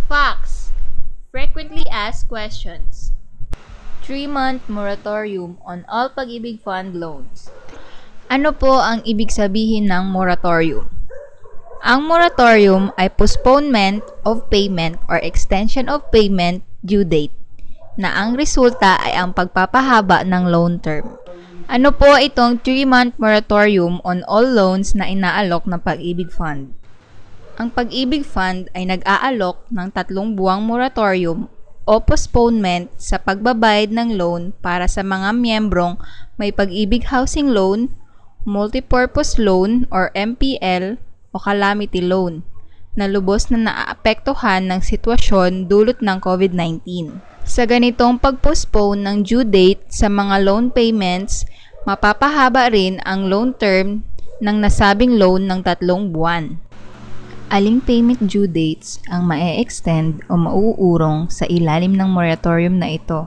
Facts. Frequently asked questions. 3-month moratorium on all Pag-ibig Fund loans. Ano po ang ibig sabihin ng moratorium? Ang moratorium ay postponement of payment or extension of payment due date na ang resulta ay ang pagpapahaba ng loan term. Ano po itong 3-month moratorium on all loans na inaalok ng Pag-ibig Fund? Ang Pag-ibig Fund ay nag-aalok ng 3 buwang moratorium o postponement sa pagbabayad ng loan para sa mga miyembrong may Pag-ibig Housing Loan, Multipurpose Loan or MPL o Calamity Loan na lubos na naapektuhan ng sitwasyon dulot ng COVID-19. Sa ganitong pag-postpone ng due date sa mga loan payments, mapapahaba rin ang loan term ng nasabing loan ng 3 buwan. Aling payment due dates ang ma-extend o mauurong sa ilalim ng moratorium na ito?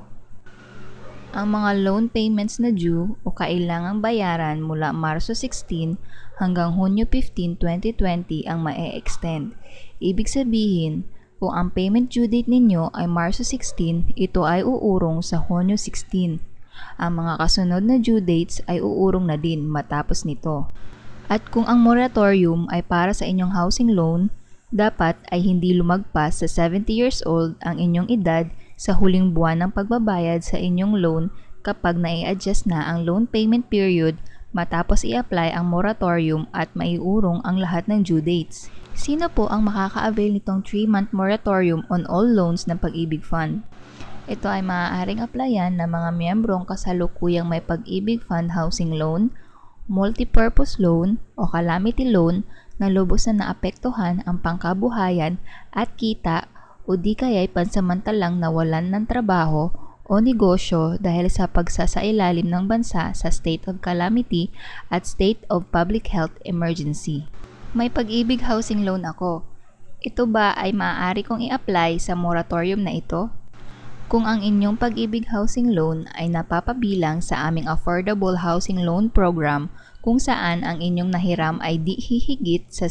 Ang mga loan payments na due o kailangang bayaran mula Marso 16 hanggang Hunyo 15, 2020 ang ma-extend. Ibig sabihin, kung ang payment due date ninyo ay Marso 16, ito ay uurong sa Hunyo 16. Ang mga kasunod na due dates ay uurong na din matapos nito. At kung ang moratorium ay para sa inyong housing loan, dapat ay hindi lumagpas sa 70 years old ang inyong edad sa huling buwan ng pagbabayad sa inyong loan kapag nai-adjust na ang loan payment period matapos i-apply ang moratorium at maiurong ang lahat ng due dates. Sino po ang makaka-avail nitong 3-month moratorium on all loans ng Pag-ibig Fund? Ito ay maaaring applyan ng mga miyembrong kasalukuyang may Pag-ibig Fund Housing Loan, Multipurpose Loan o Calamity Loan na lubos na naapektuhan ang pangkabuhayan at kita o di kaya'y pansamantalang nawalan ng trabaho o negosyo dahil sa pagsasailalim ng bansa sa state of calamity at state of public health emergency. May Pag-ibig Housing Loan ako. Ito ba ay maaari kong i-apply sa moratorium na ito? Kung ang inyong Pag-ibig Housing Loan ay napapabilang sa aming Affordable Housing Loan Program kung saan ang inyong nahiram ay di hihigit sa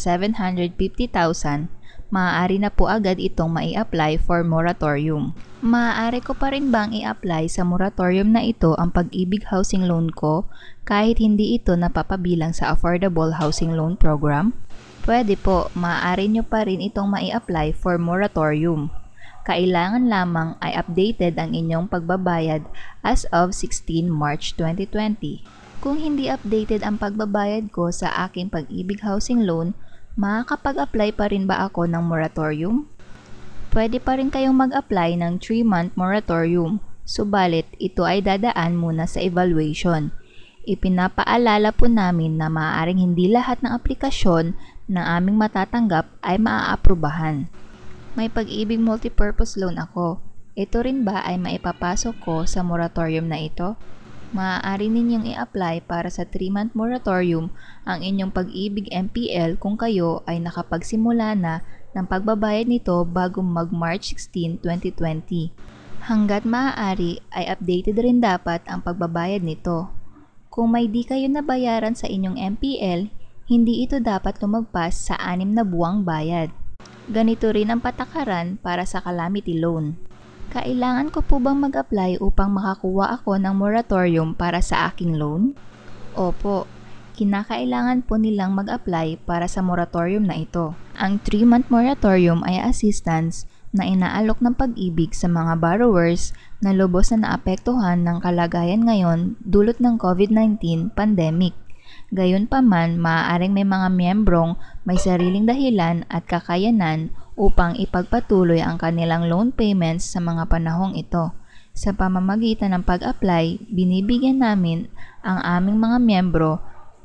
750,000, maaari na po agad itong mai-apply for moratorium. Maaari ko pa rin bang i-apply sa moratorium na ito ang Pag-ibig Housing Loan ko kahit hindi ito napapabilang sa Affordable Housing Loan Program? Pwede po, maaari nyo pa rin itong mai-apply for moratorium. Kailangan lamang ay updated ang inyong pagbabayad as of 16 March 2020. Kung hindi updated ang pagbabayad ko sa aking Pag-ibig Housing Loan, makakapag-apply pa rin ba ako ng moratorium? Pwede pa rin kayong mag-apply ng 3-month moratorium, subalit ito ay dadaan muna sa evaluation. Ipinapaalala po namin na maaaring hindi lahat ng aplikasyon na aming matatanggap ay maaaprubahan. May Pag-ibig Multipurpose Loan ako. Ito rin ba ay maipapasok ko sa moratorium na ito? Maaari ninyong i-apply para sa 3-month moratorium ang inyong Pag-ibig MPL kung kayo ay nakapagsimula na ng pagbabayad nito bago mag-March 16, 2020. Hanggat maaari ay updated rin dapat ang pagbabayad nito. Kung may di kayo nabayaran sa inyong MPL, hindi ito dapat lumagpas sa 6 na buwang bayad. Ganito rin ang patakaran para sa Calamity Loan. Kailangan ko po bang mag-apply upang makakuha ako ng moratorium para sa aking loan? Opo, kinakailangan po nilang mag-apply para sa moratorium na ito. Ang 3-month moratorium ay assistance na inaalok ng Pag-ibig sa mga borrowers na lubos na naapektuhan ng kalagayan ngayon dulot ng COVID-19 pandemic. Gayunpaman, maaaring may mga miyembrong may sariling dahilan at kakayanan upang ipagpatuloy ang kanilang loan payments sa mga panahong ito. Sa pamamagitan ng pag-apply, binibigyan namin ang aming mga miyembro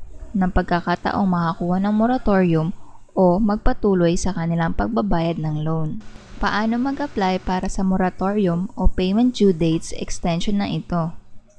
ng pagkakataong makakuha ng moratorium o magpatuloy sa kanilang pagbabayad ng loan. Paano mag-apply para sa moratorium o payment due dates extension na ito?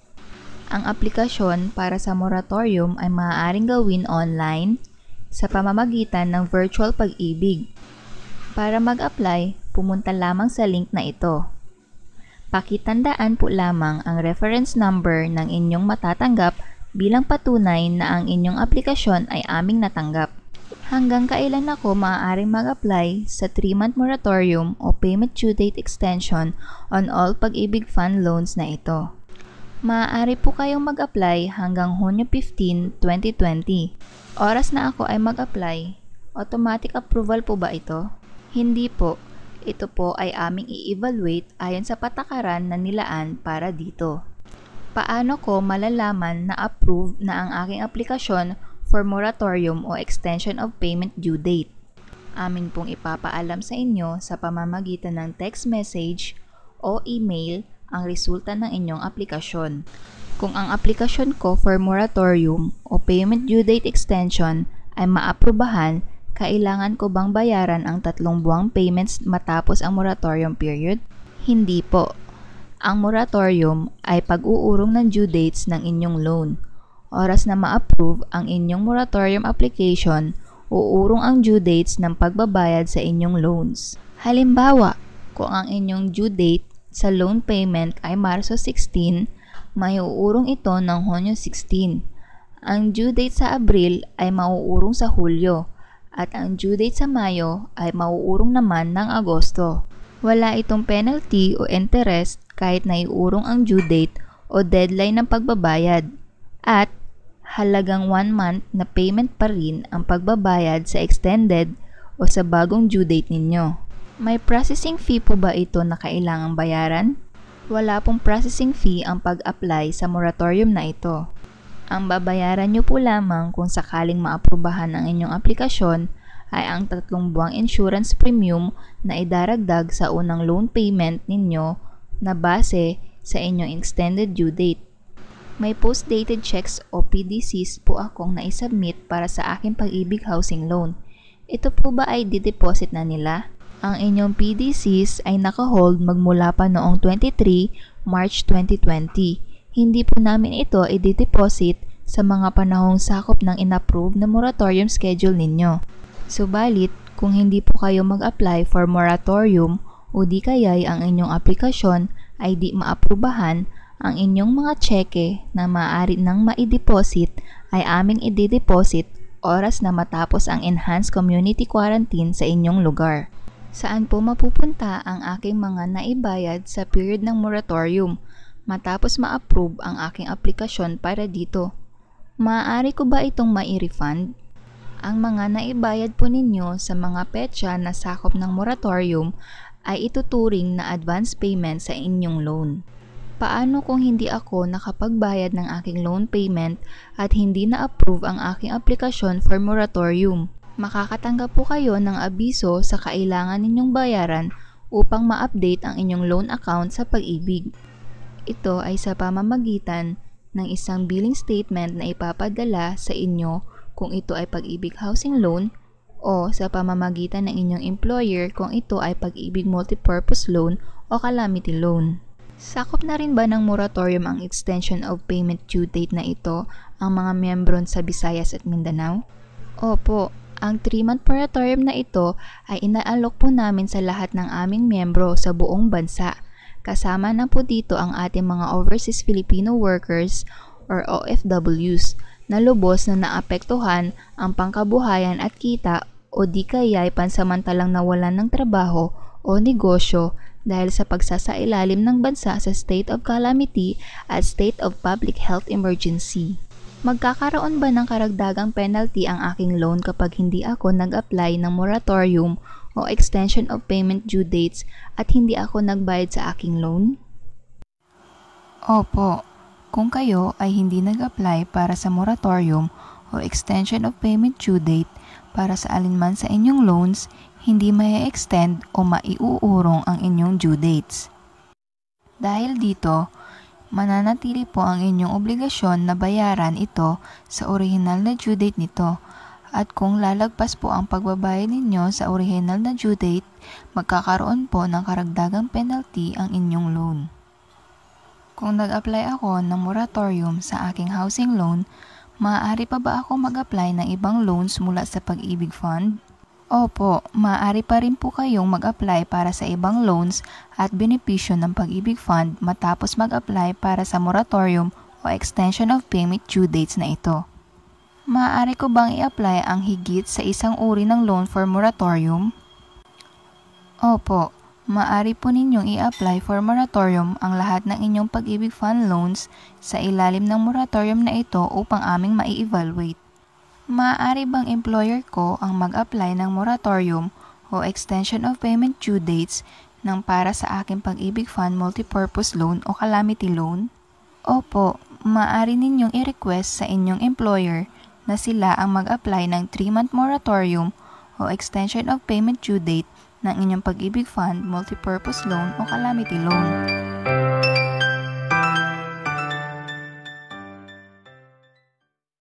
Ang aplikasyon para sa moratorium ay maaaring gawin online sa pamamagitan ng virtual Pag-ibig. Para mag-apply, pumunta lamang sa link na ito. Pakitandaan po lamang ang reference number ng inyong matatanggap bilang patunay na ang inyong aplikasyon ay aming natanggap. Hanggang kailan ako maaaring mag-apply sa 3-month moratorium o payment due date extension on all Pag-ibig Fund loans na ito? Maaari po kayong mag-apply hanggang Hunyo 15, 2020. Oras na ako ay mag-apply, automatic approval po ba ito? Hindi po. Ito po ay aming i-evaluate ayon sa patakaran na nilaan para dito. Paano ko malalaman na approve na ang aking aplikasyon for moratorium o extension of payment due date? Amin pong ipapaalam sa inyo sa pamamagitan ng text message o email ang resulta ng inyong aplikasyon. Kung ang aplikasyon ko for moratorium o payment due date extension ay maaprubahan, kailangan ko bang bayaran ang 3 buwang payments matapos ang moratorium period? Hindi po. Ang moratorium ay pag-uurong ng due dates ng inyong loan. Oras na ma-approve ang inyong moratorium application, uurong ang due dates ng pagbabayad sa inyong loans. Halimbawa, kung ang inyong due date sa loan payment ay Marso 16, may uurong ito ng Hunyo 16. Ang due date sa Abril ay mauurong sa Hulyo, at ang due date sa Mayo ay mauurong naman ng Agosto. Wala itong penalty o interest kahit naiurong ang due date o deadline ng pagbabayad, at halagang 1 month na payment pa rin ang pagbabayad sa extended o sa bagong due date ninyo. May processing fee po ba ito na kailangang bayaran? Wala pong processing fee ang pag-apply sa moratorium na ito. Ang babayaran nyo po lamang kung sakaling maaprubahan ang inyong aplikasyon ay ang 3 buwang insurance premium na idaragdag sa unang loan payment ninyo na base sa inyong extended due date. May post-dated checks o PDCs po akong naisubmit para sa aking Pag-ibig housing loan. Ito po ba ay dideposit na nila? Ang inyong PDCs ay naka-hold magmula pa noong 23 March 2020. Hindi po namin ito i-deposit sa mga panahong sakop ng inapprove na moratorium schedule ninyo. Subalit, kung hindi po kayo mag-apply for moratorium o di kaya'y ang inyong aplikasyon ay di maaprubahan, ang inyong mga cheque na maaari nang ma-deposit ay aming i-deposit oras na matapos ang enhanced community quarantine sa inyong lugar. Saan po mapupunta ang aking mga naibayad sa period ng moratorium matapos ma-approve ang aking aplikasyon para dito? Maaari ko ba itong mai-refund? Ang mga naibayad po ninyo sa mga petsa na sakop ng moratorium ay ituturing na advance payment sa inyong loan. Paano kung hindi ako nakapagbayad ng aking loan payment at hindi na-approve ang aking aplikasyon for moratorium? Makakatanggap po kayo ng abiso sa kailangan ninyong bayaran upang ma-update ang inyong loan account sa Pag-ibig. Ito ay sa pamamagitan ng isang billing statement na ipapadala sa inyo kung ito ay Pag-ibig housing loan o sa pamamagitan ng inyong employer kung ito ay Pag-ibig multipurpose loan o calamity loan. Sakop na rin ba ng moratorium ang extension of payment due date na ito ang mga miyembro sa Visayas at Mindanao? Opo. Ang 3-month moratorium na ito ay inaalok po namin sa lahat ng aming miyembro sa buong bansa. Kasama na po dito ang ating mga overseas Filipino workers or OFWs na lubos na naapektuhan ang pangkabuhayan at kita o di kaya'y pansamantalang nawalan ng trabaho o negosyo dahil sa pagsasailalim ng bansa sa state of calamity at state of public health emergency. Magkakaroon ba ng karagdagang penalty ang aking loan kapag hindi ako nag-apply ng moratorium o extension of payment due dates at hindi ako nagbayad sa aking loan? Opo. Kung kayo ay hindi nag-apply para sa moratorium o extension of payment due date para sa alinman sa inyong loans, hindi mai-extend o maiuurong ang inyong due dates. Dahil dito, mananatili po ang inyong obligasyon na bayaran ito sa orihinal na due date nito, at kung lalagpas po ang pagbabayad ninyo sa orihinal na due date, magkakaroon po ng karagdagang penalty ang inyong loan. Kung nag-apply ako ng moratorium sa aking housing loan, maaari pa ba ako mag-apply ng ibang loans mula sa Pag-ibig Fund? Opo, maaari pa rin po kayong mag-apply para sa ibang loans at benepisyo ng Pag-ibig Fund matapos mag-apply para sa moratorium o extension of payment due dates na ito. Maaari ko bang i-apply ang higit sa isang uri ng loan for moratorium? Opo, maaari po ninyong i-apply for moratorium ang lahat ng inyong Pag-ibig Fund loans sa ilalim ng moratorium na ito upang aming mai-evaluate. Maaari bang employer ko ang mag-apply ng moratorium o extension of payment due dates ng para sa aking Pag-ibig Fund multipurpose loan o calamity loan? Opo, maaari ninyong i-request sa inyong employer na sila ang mag-apply ng 3-month moratorium o extension of payment due date ng inyong Pag-ibig Fund multipurpose loan o calamity loan.